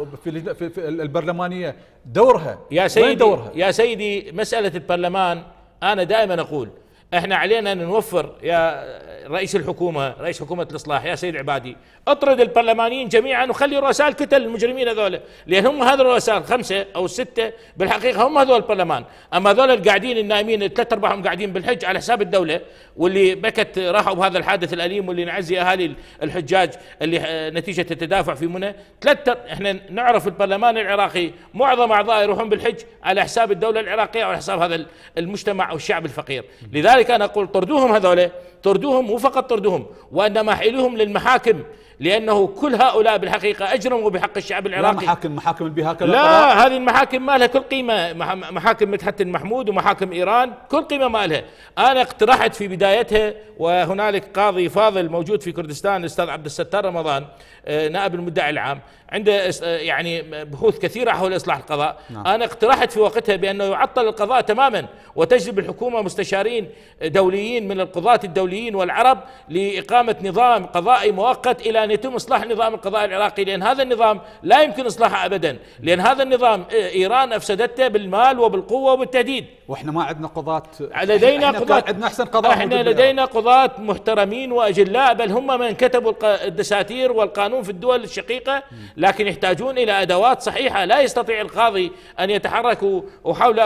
في البرلمانية دورها وين دورها؟ يا سيدي، مسألة البرلمان أنا دائما أقول احنا علينا ان نوفر، يا رئيس الحكومة، رئيس حكومة الإصلاح، يا سيد عبادي، اطرد البرلمانيين جميعا وخلي رؤساء الكتل المجرمين هذول، لأن هم هذول الرؤساء ال5 أو ال6 بالحقيقة هم هذول البرلمان. أما هذول القاعدين النائمين 3/4 قاعدين بالحج على حساب الدولة، واللي بكت راحوا بهذا الحادث الأليم، واللي نعزي أهالي الحجاج اللي نتيجة التدافع في منى. احنا نعرف البرلمان العراقي معظم أعضاء يروحون بالحج على حساب الدولة العراقية أو على حساب هذا المجتمع أو الشعب الفقير. لذلك أنا أقول طردوهم، هذول طردوهم، مو فقط طردوهم وإنما أحيلوهم للمحاكم، لأنه كل هؤلاء بالحقيقة أجرموا بحق الشعب العراقي. محاكم البيها هكذا؟ لا، هذه المحاكم ما لها كل قيمة، محاكم مدحت محمود ومحاكم إيران كل قيمة ما لها. أنا اقترحت في بدايتها، وهنالك قاضي فاضل موجود في كردستان الأستاذ عبد الستار رمضان نائب المدعي العام، عنده يعني بحوث كثيرة حول إصلاح القضاء. أنا اقترحت في وقتها بأنه يعطل القضاء تماما، وتجلب الحكومة مستشارين دوليين من القضاة الدوليين والعرب لإقامة نظام قضائي مؤقت إلى أن يتم إصلاح نظام القضاء العراقي، لأن هذا النظام لا يمكن إصلاحه أبدا، لأن هذا النظام إيران أفسدته بالمال وبالقوة وبالتهديد. وإحنا ما عندنا قضاة، لدينا قضاة، عندنا أحسن قضاة، إحنا لدينا قضاة محترمين وأجلاء، بل هم من كتبوا الدساتير والقانون في الدول الشقيقة، لكن يحتاجون إلى أدوات صحيحة. لا يستطيع القاضي أن يتحرك وحوله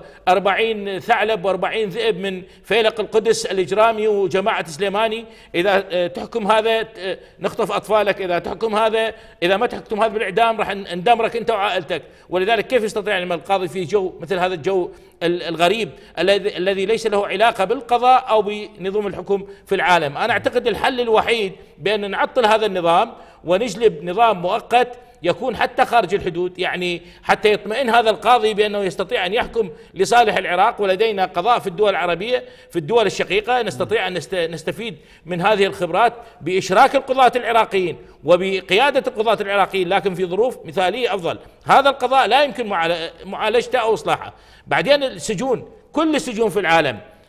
40 ثعلب و40 ذئب من فيلق القدس الإجرامي وجماعة سليماني. إذا تحكم هذا نخطف أطفالك، إذا تحكم هذا، إذا ما تحكم هذا بالإعدام راح ندمرك أنت وعائلتك. ولذلك كيف يستطيع القاضي في جو مثل هذا الجو الغريب الذي ليس له علاقة بالقضاء أو بنظام الحكم في العالم؟ أنا أعتقد الحل الوحيد بأن نعطل هذا النظام ونجلب نظام مؤقت يكون حتى خارج الحدود، يعني حتى يطمئن هذا القاضي بأنه يستطيع أن يحكم لصالح العراق. ولدينا قضاء في الدول العربية، في الدول الشقيقة، نستطيع أن نستفيد من هذه الخبرات بإشراك القضاة العراقيين وبقيادة القضاة العراقيين، لكن في ظروف مثالية أفضل. هذا القضاء لا يمكن معالجته أو إصلاحه. بعدين السجون، كل السجون في العالم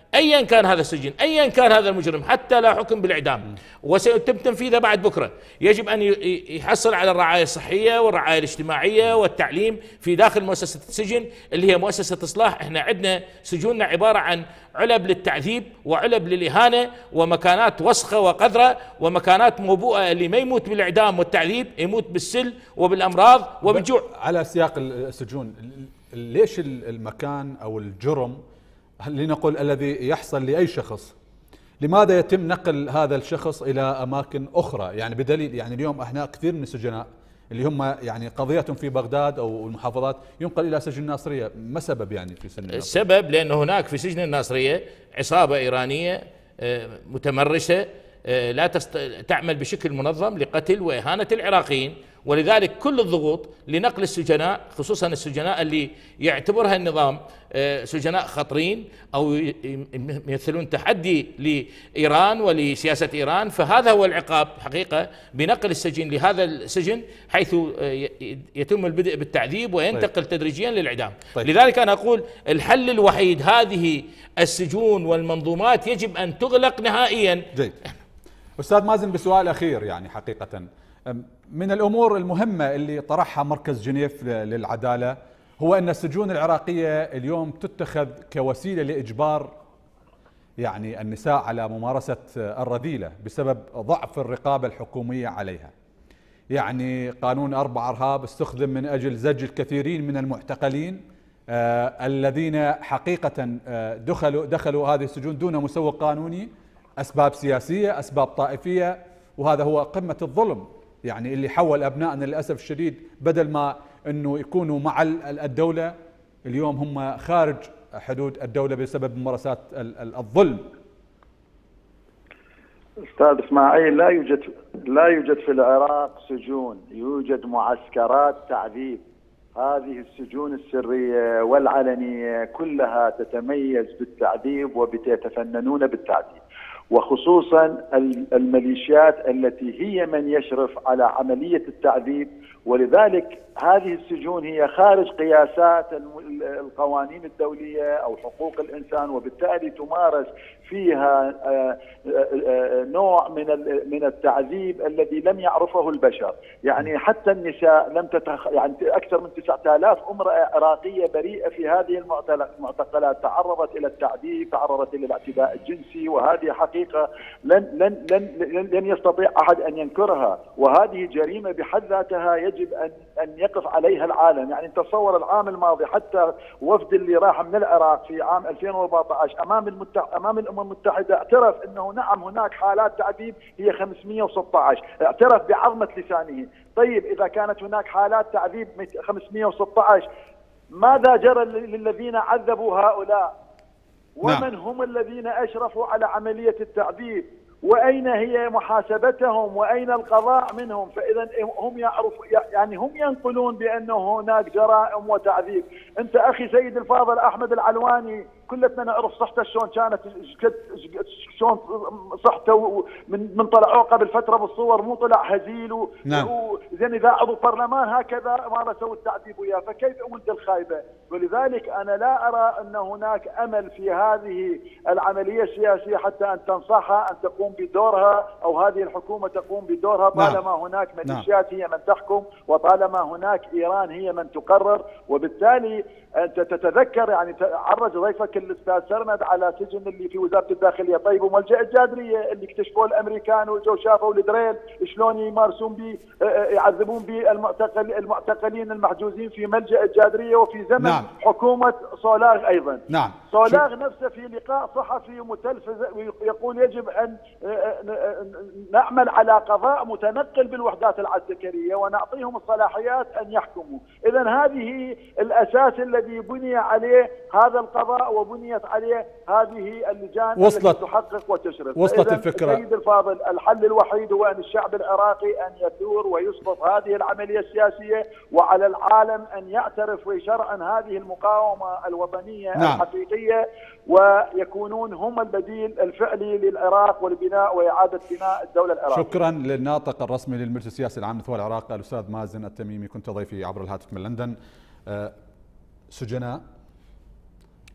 أيا كان هذا السجن، أيا كان هذا المجرم، حتى لا حكم بالإعدام وسيتم تنفيذه بعد بكرة، يجب أن يحصل على الرعاية الصحية والرعاية الاجتماعية والتعليم في داخل مؤسسة السجن اللي هي مؤسسة إصلاح. احنا عندنا سجوننا عبارة عن علب للتعذيب وعلب للإهانة ومكانات وسخة وقذرة ومكانات موبوءة، اللي ما يموت بالإعدام والتعذيب يموت بالسل وبالأمراض وبالجوع. على سياق السجون، ليش المكان أو الجرم لنقول الذي يحصل لأي شخص، لماذا يتم نقل هذا الشخص إلى أماكن أخرى؟ يعني بدليل، يعني اليوم احنا كثير من السجناء اللي هم يعني قضيتهم في بغداد أو المحافظات ينقل إلى سجن الناصرية، ما سبب يعني في سجن الناصرية؟ السبب لأنه هناك في سجن الناصرية عصابة إيرانية متمرسة لا تعمل بشكل منظم لقتل وإهانة العراقيين، ولذلك كل الضغوط لنقل السجناء، خصوصا السجناء اللي يعتبرها النظام سجناء خطرين أو يمثلون تحدي لإيران ولسياسة إيران، فهذا هو العقاب حقيقة بنقل السجن لهذا السجن حيث يتم البدء بالتعذيب وينتقل تدريجيا للإعدام. لذلك أنا أقول الحل الوحيد هذه السجون والمنظومات يجب أن تغلق نهائيا. جيد. أستاذ مازن، بسؤال أخير، يعني حقيقة من الأمور المهمة اللي طرحها مركز جنيف للعدالة هو أن السجون العراقية اليوم تتخذ كوسيلة لإجبار يعني النساء على ممارسة الرذيلة بسبب ضعف الرقابة الحكومية عليها. يعني قانون 4 إرهاب استخدم من أجل زج الكثيرين من المعتقلين الذين حقيقة دخلوا هذه السجون دون مسوغ قانوني، أسباب سياسية، أسباب طائفية، وهذا هو قمة الظلم. يعني اللي حول أبنائنا للأسف الشديد بدل ما أنه يكونوا مع الدولة اليوم هم خارج حدود الدولة بسبب ممارسات الظلم. أستاذ إسماعيل، لا يوجد في العراق سجون، يوجد معسكرات تعذيب. هذه السجون السرية والعلنية كلها تتميز بالتعذيب ويتفننون بالتعذيب، وخصوصا الميليشيات التي هي من يشرف على عملية التعذيب. ولذلك هذه السجون هي خارج قياسات القوانين الدولية أو حقوق الإنسان، وبالتالي تمارس فيها نوع من التعذيب الذي لم يعرفه البشر. يعني حتى النساء لم يعني أكثر من 9000 امرأة عراقية بريئة في هذه المعتقلات تعرضت إلى التعذيب، تعرضت إلى الاعتداء الجنسي، وهذه حقيقة لن يستطيع أحد أن ينكرها، وهذه جريمة بحد ذاتها يجب أن يقف عليها العالم. يعني تصور العام الماضي حتى وفد اللي راح من العراق في عام 2014 أمام الأمم المتحدة اعترف أنه نعم هناك حالات تعذيب هي 516، اعترف بعظمة لسانه. طيب إذا كانت هناك حالات تعذيب 516 ماذا جرى للذين عذبوا هؤلاء؟ ومن هم الذين أشرفوا على عملية التعذيب؟ وأين هي محاسبتهم؟ وأين القضاء منهم؟ فإذا هم يعرفوا، يعني هم ينقلون بأنه هناك جرائم وتعذيب. أنت أخي سيد الفاضل أحمد العلواني كلنا نعرف صحته شلون كانت، شلون صحته من طلعوه قبل فترة بالصور مو طلع هزيل وزين إذا عضو برلمان هكذا مارسوا التعذيب وياه، فكيف ولد الخايبة؟ ولذلك أنا لا أرى أن هناك أمل في هذه العملية السياسية حتى أن تنصحها أن تقوم بدورها، أو هذه الحكومة تقوم بدورها، طالما هناك ميليشيات هي من تحكم، وطالما هناك إيران هي من تقرر. وبالتالي أنت تتذكر، يعني عرج ضيفك الأستاذ سرمد على سجن اللي في وزارة الداخلية طيب وملجأ الجادرية اللي اكتشفوه الأمريكان وجو شافوا الدريل شلون يمارسون به، يعذبون به المعتقلين المحجوزين في ملجأ الجادرية وفي زمن حكومة صولاغ أيضا. صولاغ نفسه في لقاء صحفي متلفز يقول يجب أن نعمل على قضاء متنقل بالوحدات العسكرية ونعطيهم الصلاحيات أن يحكموا. إذن هذه الأساس الذي بني عليه هذا القضاء وبنيت عليه هذه اللجان التي تحقق وتشرف. وصلت الفكرة سيد الفاضل، الحل الوحيد هو أن الشعب العراقي أن يثور ويسقط هذه العملية السياسية، وعلى العالم أن يعترف ويشرعن هذه المقاومة الوطنية الحقيقية، ويكونون هم البديل الفعلي للعراق والبناء وإعادة بناء الدولة العراقية. شكرا للناطق الرسمي للمجلس السياسي العام للثوار العراقي الأستاذ مازن التميمي، كنت ضيفي عبر الهاتف من لندن. سجناء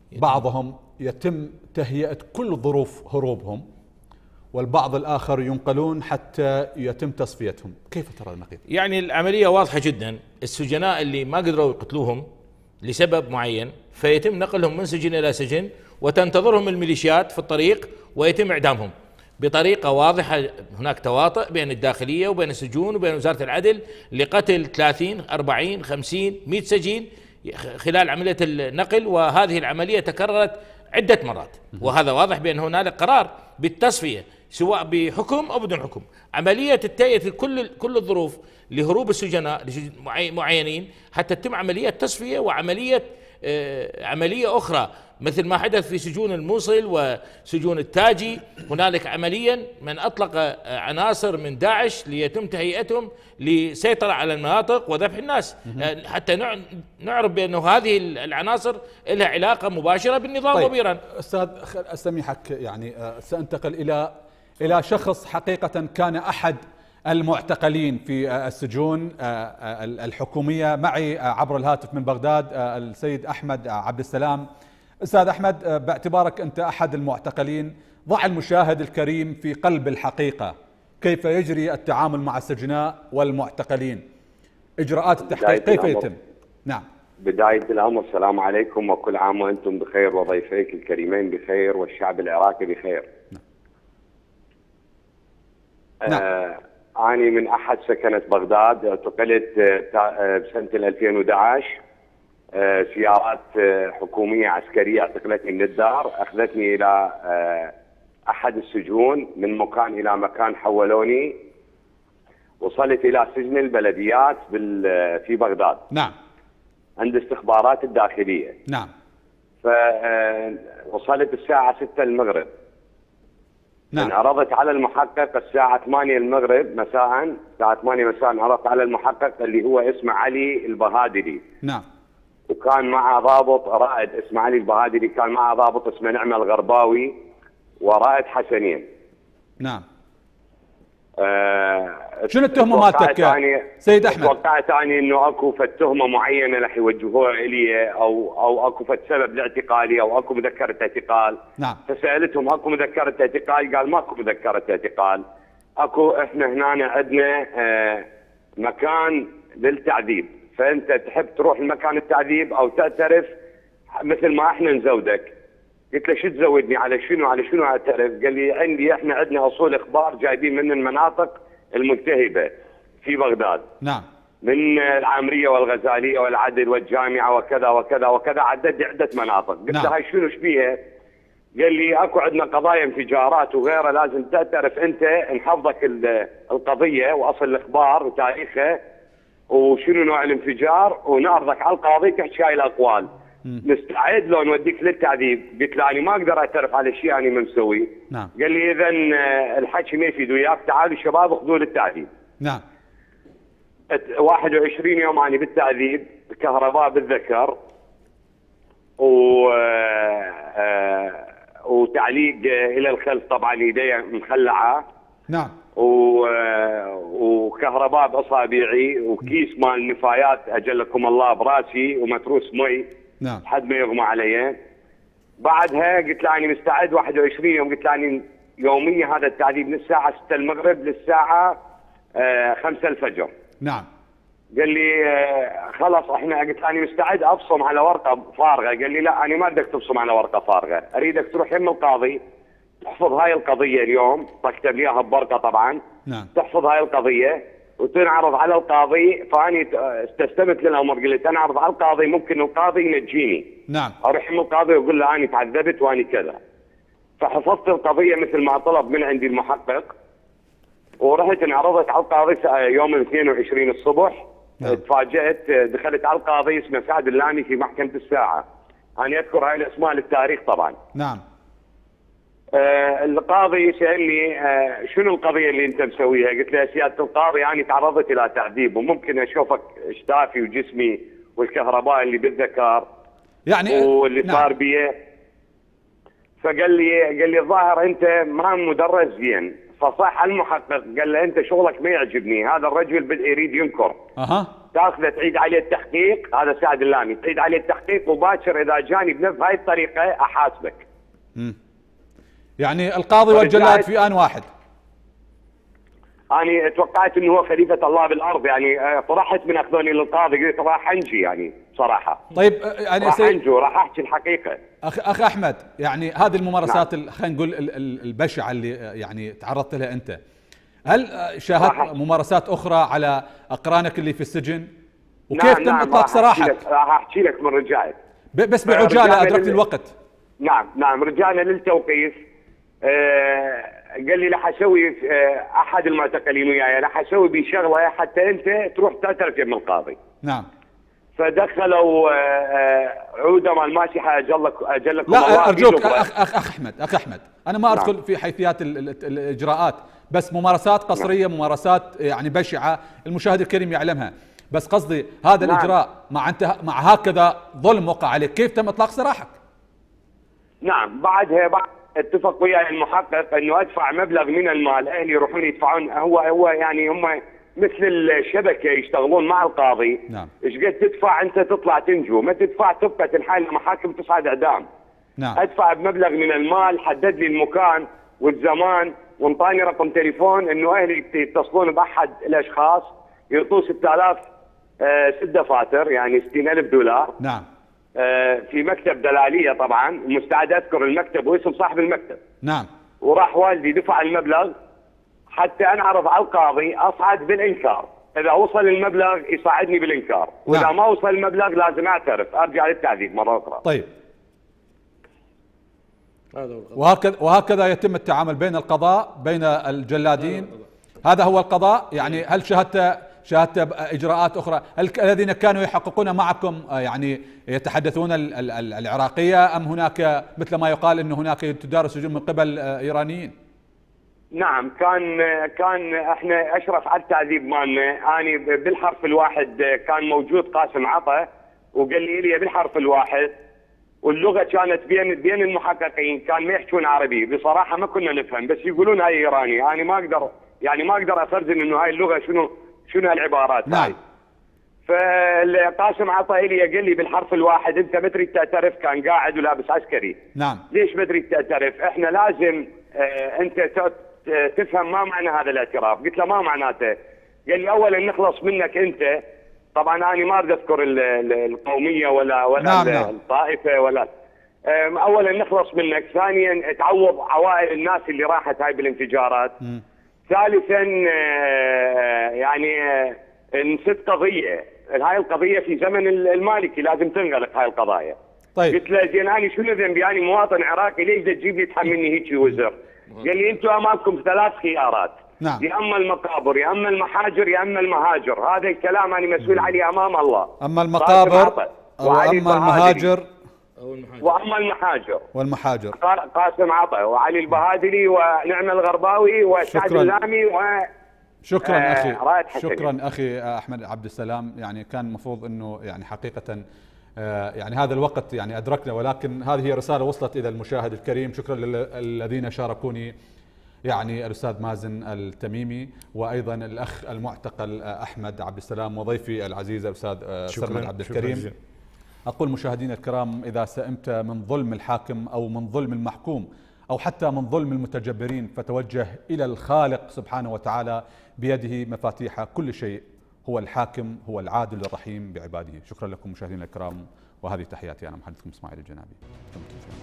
بعضهم يتم تهيئة كل ظروف هروبهم، والبعض الآخر ينقلون حتى يتم تصفيتهم. كيف ترى النقيض؟ يعني العملية واضحة جدا، السجناء اللي ما قدروا يقتلوهم لسبب معين فيتم نقلهم من سجن إلى سجن، وتنتظرهم الميليشيات في الطريق ويتم إعدامهم بطريقة واضحة. هناك تواطؤ بين الداخلية وبين السجون وبين وزارة العدل لقتل 30 40 50 100 سجين خلال عملية النقل، وهذه العملية تكررت عدة مرات، وهذا واضح بأن هنالك قرار بالتصفية سواء بحكم أو بدون حكم. عملية التهيئة كل الظروف لهروب السجناء معينين حتى تتم عملية تصفية وعملية عملية أخرى مثل ما حدث في سجون الموصل وسجون التاجي. هنالك عمليا من أطلق عناصر من داعش ليتم تهيئتهم لسيطرة على المناطق وذبح الناس، حتى نعرف بأنه هذه العناصر لها علاقة مباشرة بالنظام. طيب وبإيران. أستاذ أستميحك، يعني سأنتقل إلى شخص حقيقة كان أحد المعتقلين في السجون الحكومية معي عبر الهاتف من بغداد، السيد أحمد عبد السلام. أستاذ أحمد، باعتبارك أنت أحد المعتقلين، ضع المشاهد الكريم في قلب الحقيقة. كيف يجري التعامل مع السجناء والمعتقلين؟ إجراءات التحقيق كيف يتم؟ نعم. بداية الأمر السلام عليكم وكل عام وأنتم بخير وضيفيك الكريمين بخير والشعب العراقي بخير. نعم. أنا من أحد سكنة بغداد، اعتقلت بسنة 2011. سيارات حكومية عسكرية اعتقلتني من الدار، أخذتني إلى أحد السجون، من مكان إلى مكان حولوني، وصلت إلى سجن البلديات في بغداد. نعم. عند استخبارات الداخلية. نعم. فوصلت الساعة 6 المغرب. نعم. عرضت على المحقق الساعة 8 المغرب مساء، الساعة 8 مساء عرضت على المحقق اللي هو اسمه علي البهادلي. نعم. وكان معه ضابط رائد اسمه علي البهادلي، كان معه ضابط اسمه نعمة الغرباوي ورائد حسنين. نعم. شنو التهمة مالتك سيد أحمد؟ توقعت أني إنه أكو تهمة معينة رح يوجهوها إلي أو أكو سبب لاعتقالي أو أكو مذكرة اعتقال. نعم. فسألتهم أكو مذكرة اعتقال؟ قال ماكو مذكرة اعتقال. إحنا هنا عندنا مكان للتعذيب، فأنت تحب تروح لمكان التعذيب أو تعترف مثل ما إحنا نزودك. قلت له شو تزودني على شنو اعترف؟ قال لي احنا عندنا اصول اخبار جايبين من المناطق الملتهبه في بغداد. نعم. من العامريه والغزاليه والعدل والجامعه وكذا وكذا وكذا، عدد عده مناطق. قلت له هاي شنو بيها؟ قال لي اكو عندنا قضايا انفجارات وغيرها، لازم تعترف انت، نحفظك القضيه واصل الاخبار وتاريخها وشنو نوع الانفجار، ونعرضك على القاضي تحكي هاي الاقوال. نستعد لو نوديك للتعذيب. قلت له انا ما اقدر اعترف على شيء انا ما مسوي. نعم. قال لي اذا الحكي ما يفيد وياك، تعالوا الشباب خذوا للتعذيب. نعم. 21 يوم انا بالتعذيب، كهرباء بالذكر وتعليق الى الخلف، طبعا يدي مخلعه. نعم. وكهرباء باصابعي، وكيس مال نفايات اجلكم الله براسي، ومتروس مي. نعم. حد ما يغمى علي. بعدها قلت له اني مستعد 21 يوم، قلت له اني يوميا هذا التعذيب من الساعه 6 المغرب للساعه 5 الفجر. نعم. قال لي خلاص احنا، قلت له اني مستعد ابصم على ورقه فارغه. قال لي لا، انا ما بدك تبصم على ورقه فارغه، اريدك تروح يم القاضي تحفظ هاي القضيه اليوم، تكتب لي اياها بورقه طبعا. نعم. تحفظ هاي القضيه وتنعرض على القاضي. فاني استسلمت للامر، قلت انا اعرض على القاضي، ممكن القاضي ينجيني. نعم. اروح من القاضي واقول له اني تعذبت واني كذا. فحفظت القضيه مثل ما طلب من عندي المحقق، ورحت انعرضت على القاضي يوم 22 الصبح. نعم. تفاجأت، دخلت على القاضي اسمه سعد اللامي في محكمه الساعه. انا اذكر هاي الاسماء للتاريخ طبعا. نعم. القاضي سألني شنو القضية اللي انت مسويها؟ قلت له يا سيادة القاضي انا تعرضت الى تعذيب، وممكن اشوفك اشتافي وجسمي والكهرباء اللي بالذكر يعني واللي صار نعم. بيه. فقال لي الظاهر انت ما مدرس زين. فصح المحقق قال له انت شغلك ما يعجبني، هذا الرجل يريد ينكر. تاخذه تعيد عليه التحقيق، هذا سعد اللامي، تعيد عليه التحقيق وباكر اذا جاني بنفس هاي الطريقه احاسبك. يعني القاضي والجلاد في آن واحد. أنا توقعت انه هو خليفه الله بالارض، يعني فرحت من اخذوني للقاضي، قلت راح انجي يعني صراحه. طيب يعني راح انجي وراح احكي الحقيقه. اخ احمد، يعني هذه الممارسات خلينا نقول البشعه اللي يعني تعرضت لها انت، هل شاهدت ممارسات اخرى على اقرانك اللي في السجن؟ وكيف تم اطلاق سراحك؟ راح احكي لك من رجعت، بس بعجاله ادركت الوقت. نعم رجعنا للتوقيف. قال لي راح اسوي احد المعتقلين وياي، راح اسوي بشغله حتى انت تروح تعترف يم القاضي. نعم. فدخلوا عوده مال ماسحه اجلكم لا الله. ارجوك اخ احمد، انا ما ادخل في حيثيات الاجراءات، بس ممارسات قصريه، ممارسات يعني بشعه المشاهد الكريم يعلمها، بس قصدي هذا الاجراء مع هكذا ظلم وقع عليك، كيف تم اطلاق سراحك؟ نعم بعد اتفق وياي المحقق انه ادفع مبلغ من المال، اهلي يروحون يدفعون، هو يعني هم مثل الشبكه يشتغلون مع القاضي. نعم. ايش قد تدفع انت تطلع تنجو، ما تدفع تبقى تنحل محاكم تصعد اعدام. نعم. ادفع بمبلغ من المال، حدد لي المكان والزمان وانطاني رقم تليفون انه اهلي يتصلون باحد الاشخاص يعطوه 6000 6 دفاتر يعني $60,000. نعم. في مكتب دلاليه طبعا، ومستعد اذكر المكتب واسم صاحب المكتب. نعم. وراح والدي دفع المبلغ حتى انعرض على القاضي اصعد بالانكار، اذا وصل المبلغ يصعدني بالانكار، واذا نعم. ما وصل المبلغ لازم اعترف ارجع للتعذيب مره اخرى. طيب. وهكذا يتم التعامل بين القضاء بين الجلادين. هذا هو القضاء. يعني هل شاهدت اجراءات اخرى؟ هل الذين كانوا يحققون معكم يعني يتحدثون العراقيه، ام هناك مثل ما يقال ان هناك تدار سجون من قبل ايرانيين؟ نعم كان احنا اشرف على التعذيب مالنا. اني بالحرف الواحد كان موجود قاسم عطا وقال لي بالحرف الواحد، واللغه كانت بين المحققين كان ما يحكون عربي، بصراحه ما كنا نفهم، بس يقولون هاي ايراني. انا ما اقدر افرزن انه هاي اللغه شنو هالعبارات. نعم. فالقاسم عطا لي قال لي بالحرف الواحد انت ما تريد تعترف، كان قاعد ولابس عسكري. نعم. ليش ما تريد تعترف؟ احنا لازم انت تفهم ما معنى هذا الاعتراف. قلت له ما معناته؟ قال لي اولا نخلص منك انت، طبعا انا ما اريد اذكر القوميه ولا نعم. الطائفه ولا، اولا نخلص منك، ثانيا تعوض عوائل الناس اللي راحت هاي بالانفجارات، ثالثا يعني نسيت قضيه، هاي القضيه في زمن المالكي لازم تنغلق هاي القضايا. طيب. قلت له زين انا شنو ذنبي؟ انا مواطن عراقي، ليش تجيب لي تحملني هيك وزر؟ قال لي انتم امامكم 3 خيارات. نعم. يا اما المقابر يا اما المحاجر يا اما المهاجر، هذا الكلام انا مسؤول عليه امام الله. اما المقابر واما المهاجر واما المحاجر والمحاجر قاسم عطا وعلي البهادلي ونعم الغرباوي وسعد اللامي شكرا اخي. شكرا اخي احمد عبد السلام. يعني كان المفروض انه يعني حقيقه يعني هذا الوقت يعني ادركنا، ولكن هذه رساله وصلت الى المشاهد الكريم. شكرا للذين شاركوني، يعني الاستاذ مازن التميمي، وايضا الاخ المعتقل احمد عبد السلام، وضيفي العزيز الاستاذ سرمد عبد الكريم. اقول مشاهدينا الكرام، اذا سئمت من ظلم الحاكم او من ظلم المحكوم او حتى من ظلم المتجبرين، فتوجه الى الخالق سبحانه وتعالى، بيده مفاتيح كل شيء، هو الحاكم، هو العادل الرحيم بعباده. شكرا لكم مشاهدينا الكرام، وهذه تحياتي، انا محدثكم اسماعيل الجنابي.